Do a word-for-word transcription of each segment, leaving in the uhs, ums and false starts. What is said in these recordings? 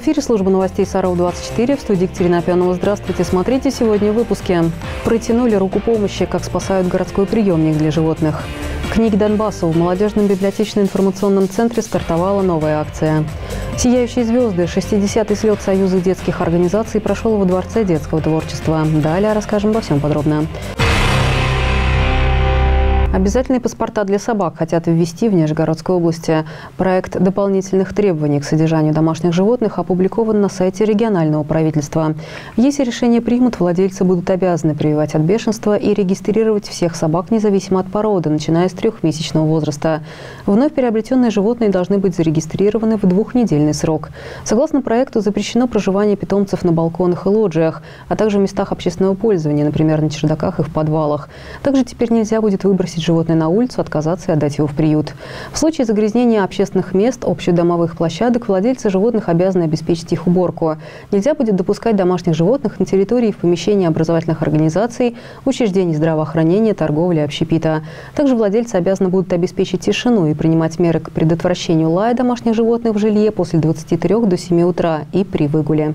эфире служба новостей Саров двадцать четыре. В студии Екатерина Апионова. Здравствуйте. Смотрите сегодня в выпуске. Протянули руку помощи, как спасают городской приемник для животных. Книги Донбасса. В молодежном библиотечно-информационном центре стартовала новая акция. Сияющие звезды. шестидесятый слет Союза детских организаций прошел во Дворце детского творчества. Далее расскажем обо всем подробно. Обязательные паспорта для собак хотят ввести в Нижегородской области. Проект дополнительных требований к содержанию домашних животных опубликован на сайте регионального правительства. Если решение примут, владельцы будут обязаны прививать от бешенства и регистрировать всех собак независимо от породы, начиная с трехмесячного возраста. Вновь приобретенные животные должны быть зарегистрированы в двухнедельный срок. Согласно проекту, запрещено проживание питомцев на балконах и лоджиях, а также в местах общественного пользования, например, на чердаках и в подвалах. Также теперь нельзя будет выбросить животное на улицу, отказаться и отдать его в приют. В случае загрязнения общественных мест, общедомовых площадок, владельцы животных обязаны обеспечить их уборку. Нельзя будет допускать домашних животных на территории и в помещении образовательных организаций, учреждений здравоохранения, торговли, общепита. Также владельцы обязаны будут обеспечить тишину и принимать меры к предотвращению лая домашних животных в жилье после двадцати трёх до семи утра и при выгуле.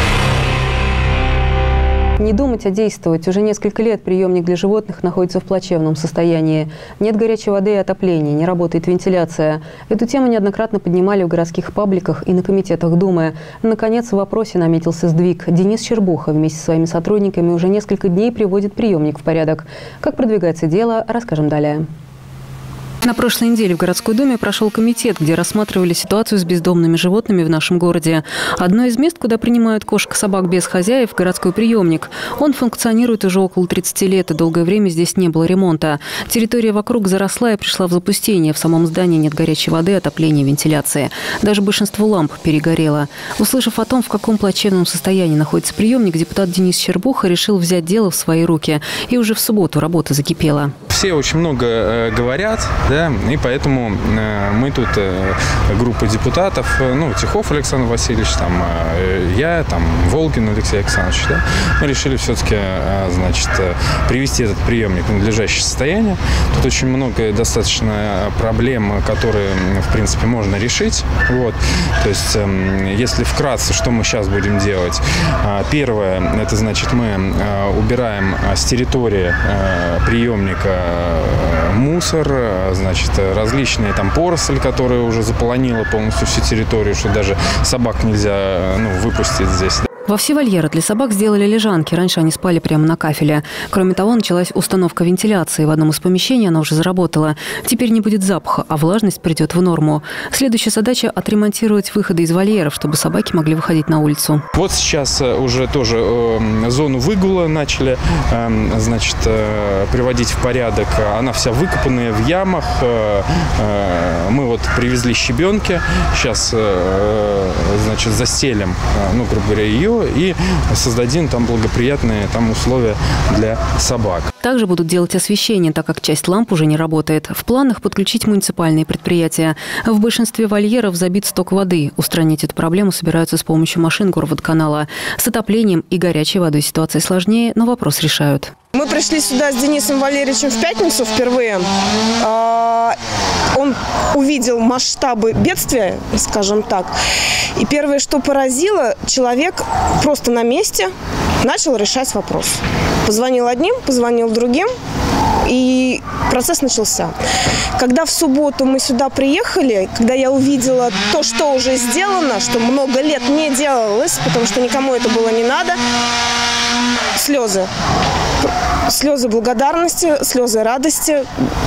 Не думать, а действовать. Уже несколько лет приемник для животных находится в плачевном состоянии. Нет горячей воды и отопления, не работает вентиляция. Эту тему неоднократно поднимали в городских пабликах и на комитетах Думы. Наконец, в вопросе наметился сдвиг. Денис Щербуха вместе со своими сотрудниками уже несколько дней приводит приемник в порядок. Как продвигается дело, расскажем далее. На прошлой неделе в городской думе прошел комитет, где рассматривали ситуацию с бездомными животными в нашем городе. Одно из мест, куда принимают кошек и собак без хозяев – городской приемник. Он функционирует уже около тридцати лет, и долгое время здесь не было ремонта. Территория вокруг заросла и пришла в запустение. В самом здании нет горячей воды, отопления, вентиляции. Даже большинство ламп перегорело. Услышав о том, в каком плачевном состоянии находится приемник, депутат Денис Щербуха решил взять дело в свои руки. И уже в субботу работа закипела. Все очень много э, говорят, да, и поэтому э, мы тут, э, группа депутатов, э, ну, Тихов Александр Васильевич, там, э, я, там, Волгин Алексей Александрович, да, мы решили все-таки, э, значит, э, привести этот приемник в надлежащее состояние. Тут очень много достаточно проблем, которые, в принципе, можно решить. Вот. То есть, э, если вкратце, что мы сейчас будем делать. Э, первое, это значит, мы э, убираем с территории э, приемника мусор, значит, различные там поросль, которая уже заполонила полностью всю территорию, что даже собак нельзя, ну, выпустить здесь. Во все вольеры для собак сделали лежанки. Раньше они спали прямо на кафеле. Кроме того, началась установка вентиляции. В одном из помещений она уже заработала. Теперь не будет запаха, а влажность придет в норму. Следующая задача – отремонтировать выходы из вольеров, чтобы собаки могли выходить на улицу. Вот сейчас уже тоже э, зону выгула начали э, значит, э, приводить в порядок. Она вся выкопанная в ямах. Э, э, мы вот привезли щебенки. Сейчас э, значит, застелим, э, ну, грубо говоря, ее. И создадим там благоприятные там условия для собак. Также будут делать освещение, так как часть ламп уже не работает. В планах подключить муниципальные предприятия. В большинстве вольеров забит сток воды. Устранить эту проблему собираются с помощью машин горводоканала. С отоплением и горячей водой ситуация сложнее, но вопрос решают. Мы пришли сюда с Денисом Валерьевичем в пятницу впервые. Он увидел масштабы бедствия, скажем так. И первое, что поразило, человек просто на месте начал решать вопрос. Позвонил одним, позвонил другим, и процесс начался. Когда в субботу мы сюда приехали, когда я увидела то, что уже сделано, что много лет не делалось, потому что никому это было не надо, слезы. Слезы благодарности, слезы радости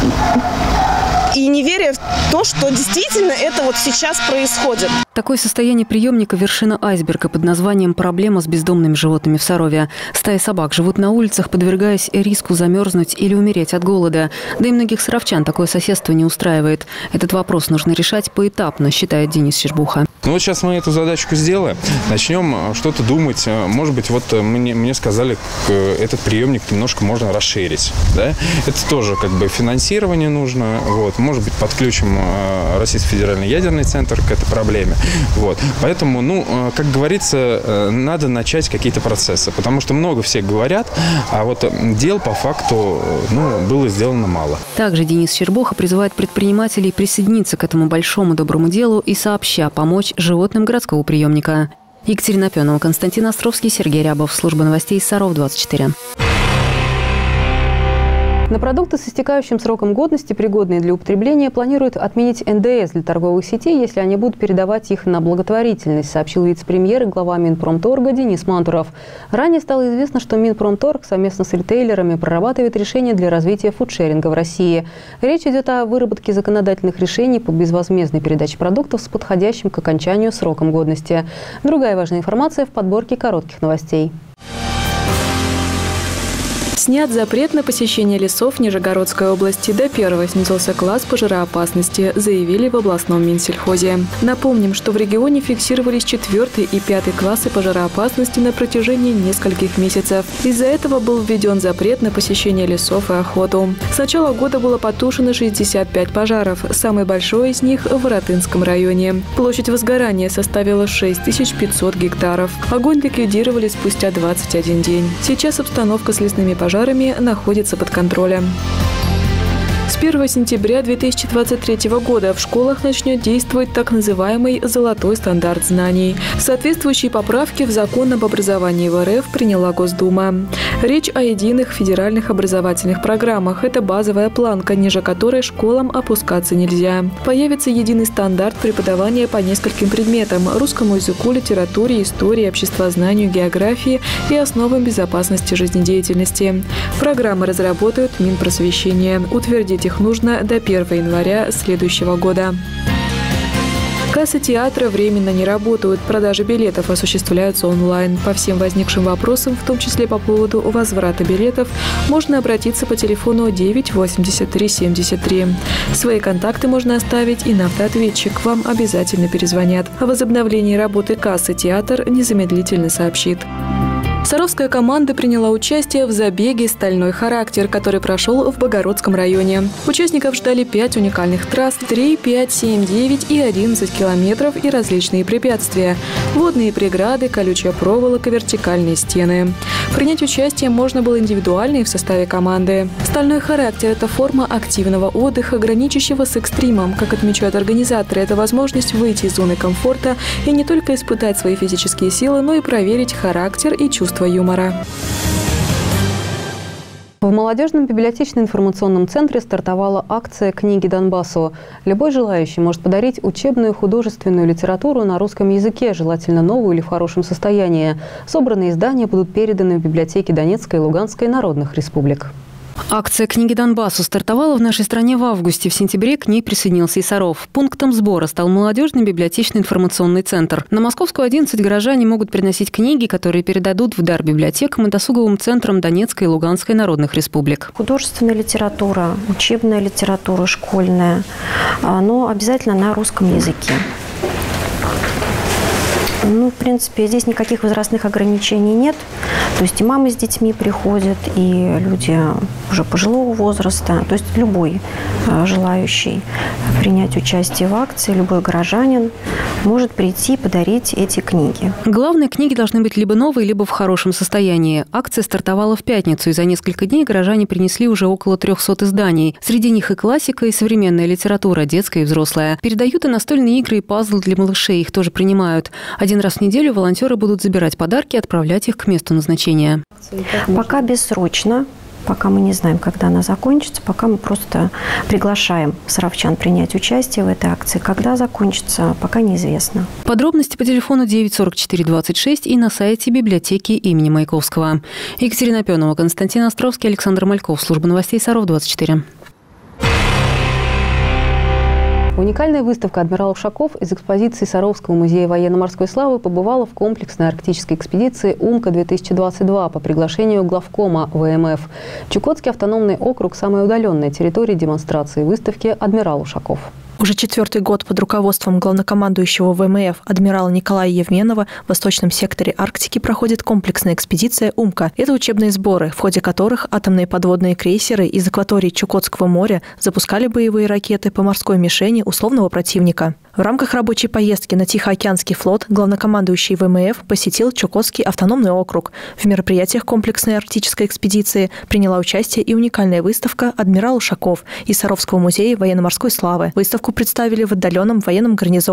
и неверие в то, что действительно это вот сейчас происходит. Такое состояние приемника – вершина айсберга под названием «Проблема с бездомными животными в Сарове». Стаи собак живут на улицах, подвергаясь риску замерзнуть или умереть от голода. Да и многих саровчан такое соседство не устраивает. Этот вопрос нужно решать поэтапно, считает Денис Щербуха. Ну вот сейчас мы эту задачку сделаем, начнем что-то думать. Может быть, вот мне, мне сказали, этот приемник немножко можно расширить. Да? Это тоже как бы финансирование нужно. Вот. Может быть, подключим Российский федеральный ядерный центр к этой проблеме. Вот. Поэтому, ну, как говорится, надо начать какие-то процессы. Потому что много все говорят, а вот дел по факту, ну, было сделано мало. Также Денис Щербуха призывает предпринимателей присоединиться к этому большому доброму делу и сообща помочь животным городского приемника. Екатерина Пенова, Константин Островский, Сергей Рябов. Служба новостей Саров двадцать четыре. На продукты с истекающим сроком годности, пригодные для употребления, планируют отменить эн дэ эс для торговых сетей, если они будут передавать их на благотворительность, сообщил вице-премьер и глава Минпромторга Денис Мантуров. Ранее стало известно, что Минпромторг совместно с ритейлерами прорабатывает решения для развития фудшеринга в России. Речь идет о выработке законодательных решений по безвозмездной передаче продуктов с подходящим к окончанию сроком годности. Другая важная информация в подборке коротких новостей. Снят запрет на посещение лесов Нижегородской области. До первого снизился класс пожароопасности, заявили в областном Минсельхозе. Напомним, что в регионе фиксировались четвертый и пятый классы пожароопасности на протяжении нескольких месяцев. Из-за этого был введен запрет на посещение лесов и охоту. С начала года было потушено шестьдесят пять пожаров. Самый большой из них в Воротынском районе. Площадь возгорания составила шесть тысяч пятьсот гектаров. Огонь ликвидировали спустя двадцать один день. Сейчас обстановка с лесными пожарами пожарами находится под контролем. С первого сентября две тысячи двадцать третьего года в школах начнет действовать так называемый «золотой стандарт знаний». Соответствующие поправки в закон об образовании в эр эф приняла Госдума. Речь о единых федеральных образовательных программах. Это базовая планка, ниже которой школам опускаться нельзя. Появится единый стандарт преподавания по нескольким предметам – русскому языку, литературе, истории, обществознанию, географии и основам безопасности жизнедеятельности. Программы разработают Минпросвещение. Утвердить их нужно до первого января следующего года. Кассы театра временно не работают. Продажи билетов осуществляются онлайн. По всем возникшим вопросам, в том числе по поводу возврата билетов, можно обратиться по телефону девять восемьдесят три семьдесят три. Свои контакты можно оставить и на автоответчик. Вам обязательно перезвонят. О возобновлении работы кассы театр незамедлительно сообщит. Саровская команда приняла участие в забеге «Стальной характер», который прошел в Богородском районе. Участников ждали пять уникальных трасс – три, пять, семь, девять и одиннадцать километров и различные препятствия – водные преграды, колючая проволока, вертикальные стены. Принять участие можно было индивидуально и в составе команды. «Стальной характер» – это форма активного отдыха, граничащего с экстримом. Как отмечают организаторы, это возможность выйти из зоны комфорта и не только испытать свои физические силы, но и проверить характер и чувство юмора. В молодежном библиотечно-информационном центре стартовала акция «Книги Донбассу». Любой желающий может подарить учебную художественную литературу на русском языке, желательно новую или в хорошем состоянии. Собранные издания будут переданы в библиотеки Донецкой и Луганской народных республик. Акция «Книги Донбассу» стартовала в нашей стране в августе. В сентябре к ней присоединился и Саров. Пунктом сбора стал молодежный библиотечно-информационный центр. На Московскую, одиннадцать горожане могут приносить книги, которые передадут в дар библиотекам и досуговым центрам Донецкой и Луганской народных республик. Художественная литература, учебная литература, школьная, но обязательно на русском языке. Ну, в принципе, здесь никаких возрастных ограничений нет. То есть и мамы с детьми приходят, и люди уже пожилого возраста. То есть любой желающий принять участие в акции, любой горожанин может прийти и подарить эти книги. Главное, книги должны быть либо новые, либо в хорошем состоянии. Акция стартовала в пятницу, и за несколько дней горожане принесли уже около трехсот изданий. Среди них и классика, и современная литература, детская и взрослая. Передают и настольные игры, и пазлы для малышей. Их тоже принимают. Один раз в неделю волонтеры будут забирать подарки и отправлять их к месту назначения. Пока бессрочно. Пока мы не знаем, когда она закончится, пока мы просто приглашаем саровчан принять участие в этой акции. Когда закончится, пока неизвестно. Подробности по телефону девять сорок четыре двадцать шесть и на сайте библиотеки имени Маяковского. Екатерина Пенова, Константин Островский, Александр Мальков. Служба новостей Саров двадцать четыре. Уникальная выставка «Адмирал Ушаков» из экспозиции Саровского музея военно-морской славы побывала в комплексной арктической экспедиции «Умка-две тысячи двадцать два» по приглашению главкома вэ эм эф. Чукотский автономный округ – самая удаленная территория демонстрации выставки «Адмирал Ушаков». Уже четвертый год под руководством главнокомандующего вэ эм эф адмирала Николая Евменова в восточном секторе Арктики проходит комплексная экспедиция «Умка». Это учебные сборы, в ходе которых атомные подводные крейсеры из акватории Чукотского моря запускали боевые ракеты по морской мишени условного противника. В рамках рабочей поездки на Тихоокеанский флот главнокомандующий вэ эм эф посетил Чукотский автономный округ. В мероприятиях комплексной арктической экспедиции приняла участие и уникальная выставка «Адмирал Ушаков» из Саровского музея военно-морской славы. Выставку представили в отдаленном военном гарнизоне.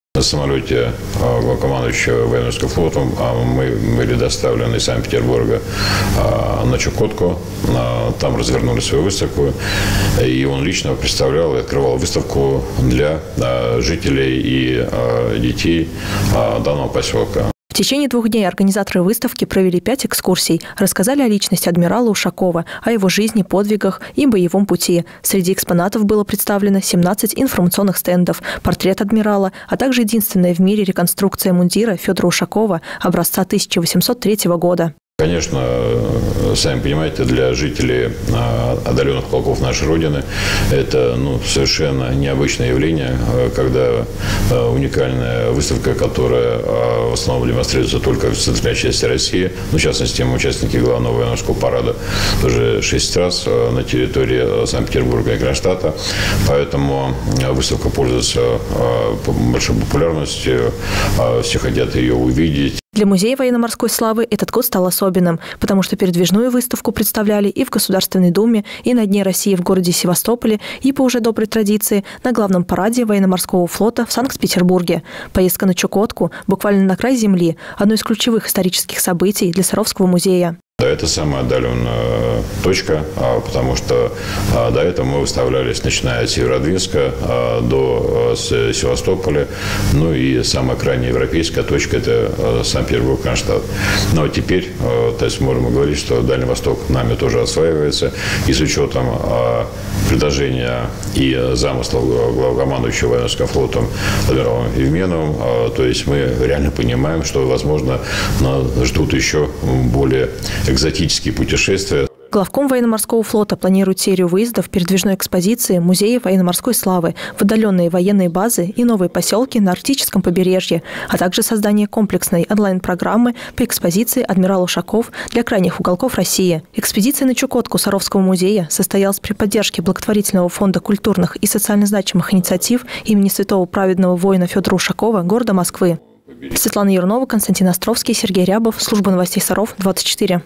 На самолете главнокомандующего военно-морским флотом мы были доставлены из Санкт-Петербурга на Чукотку. Там развернули свою выставку. И он лично представлял и открывал выставку для жителей и детей данного поселка. В течение двух дней организаторы выставки провели пять экскурсий, рассказали о личности адмирала Ушакова, о его жизни, подвигах и боевом пути. Среди экспонатов было представлено семнадцать информационных стендов, портрет адмирала, а также единственная в мире реконструкция мундира Федора Ушакова образца тысяча восемьсот третьего года. Конечно, сами понимаете, для жителей отдаленных уголков нашей Родины это ну, совершенно необычное явление, когда уникальная выставка, которая в основном демонстрируется только в центральной части России, ну, в частности, мы участники главного военно-морского парада уже шесть раз на территории Санкт-Петербурга и Кронштадта, поэтому выставка пользуется большой популярностью, все хотят ее увидеть. Для Музея военно-морской славы этот год стал особенным, потому что передвижную выставку представляли и в Государственной Думе, и на Дне России в городе Севастополе, и по уже доброй традиции на главном параде военно-морского флота в Санкт-Петербурге. Поездка на Чукотку, буквально на край земли, одно из ключевых исторических событий для Саровского музея. Да, это самая отдаленная точка, потому что до этого мы выставлялись, начиная от Северодвинска до Севастополя. Ну и самая крайняя европейская точка – это Санкт-Петербург, Кронштадт. Но теперь, то есть можем говорить, что Дальний Восток нами тоже осваивается. И с учетом предложения и замысла главнокомандующего военно-морским флотом адмиралом Евменовым, то есть мы реально понимаем, что, возможно, нас ждут еще более экзотические путешествия. Главком военно-морского флота планирует серию выездов передвижной экспозиции Музея военно-морской славы в отдаленные военные базы и новые поселки на Арктическом побережье, а также создание комплексной онлайн-программы по экспозиции «Адмирал Ушаков» для крайних уголков России. Экспедиция на Чукотку Саровского музея состоялась при поддержке благотворительного фонда культурных и социально значимых инициатив имени святого праведного воина Федора Ушакова города Москвы. Светлана Юрнова, Константин Островский, Сергей Рябов, служба новостей Саров, двадцать четыре.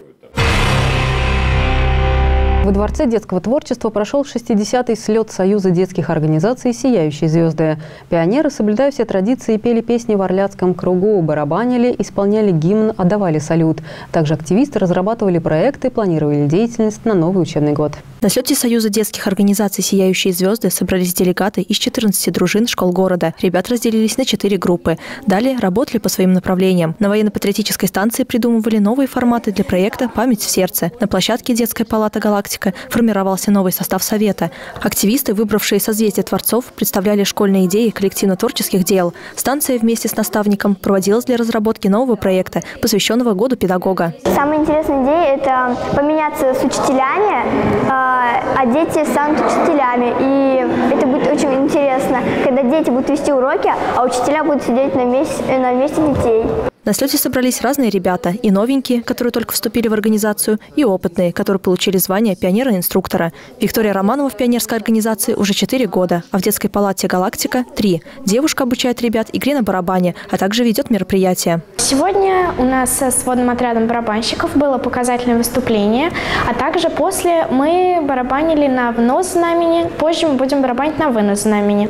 Во Дворце детского творчества прошел шестидесятый слет Союза детских организаций «Сияющие звезды». Пионеры, соблюдая все традиции, пели песни в Орляцком кругу, барабанили, исполняли гимн, отдавали салют. Также активисты разрабатывали проекты, планировали деятельность на новый учебный год. На слете Союза детских организаций «Сияющие звезды» собрались делегаты из четырнадцати дружин школ города. Ребят разделились на четыре группы. Далее работали по своим направлениям. На военно-патриотической станции придумывали новые форматы для проекта «Память в сердце». На площадке детской палаты «Галактика» формировался новый состав совета. Активисты, выбравшие созвездие творцов, представляли школьные идеи коллективно-творческих дел. Станция вместе с наставником проводилась для разработки нового проекта, посвященного Году педагога. Самая интересная идея – это поменяться с учителями, а дети станут учителями. И это будет очень интересно, когда дети будут вести уроки, а учителя будут сидеть на месте, на месте детей. На слете собрались разные ребята, и новенькие, которые только вступили в организацию, и опытные, которые получили звание пионера-инструктора. Виктория Романова в пионерской организации уже четыре года, а в детской палате «Галактика» – три. Девушка обучает ребят игре на барабане, а также ведет мероприятия. Сегодня у нас с сводным отрядом барабанщиков было показательное выступление, а также после мы барабанили на внос знамени, позже мы будем барабанить на вынос знамени.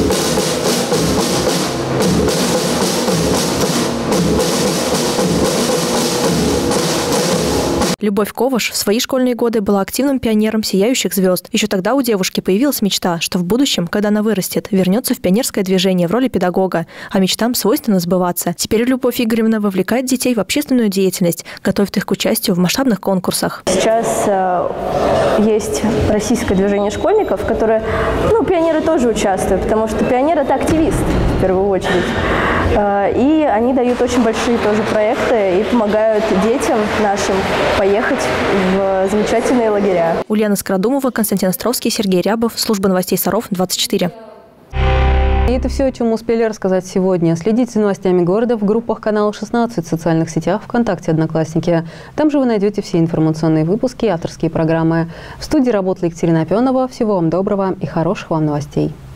Любовь Коваш в свои школьные годы была активным пионером «Сияющих звезд». Еще тогда у девушки появилась мечта, что в будущем, когда она вырастет, вернется в пионерское движение в роли педагога. А мечтам свойственно сбываться. Теперь Любовь Игоревна вовлекает детей в общественную деятельность, готовит их к участию в масштабных конкурсах. Сейчас э, есть российское движение школьников, которые, ну, пионеры тоже участвуют, потому что пионер – это активист в первую очередь. Э, и они дают очень большие тоже проекты и помогают детям нашим поехать ехать в замечательные лагеря. Ульяна Скородумова, Константин Островский, Сергей Рябов, служба новостей Саров, двадцать четыре. И это все, о чем мы успели рассказать сегодня. Следите за новостями города в группах канала шестнадцать, в социальных сетях, ВКонтакте, Одноклассники. Там же вы найдете все информационные выпуски и авторские программы. В студии работала Екатерина Опенова. Всего вам доброго и хороших вам новостей.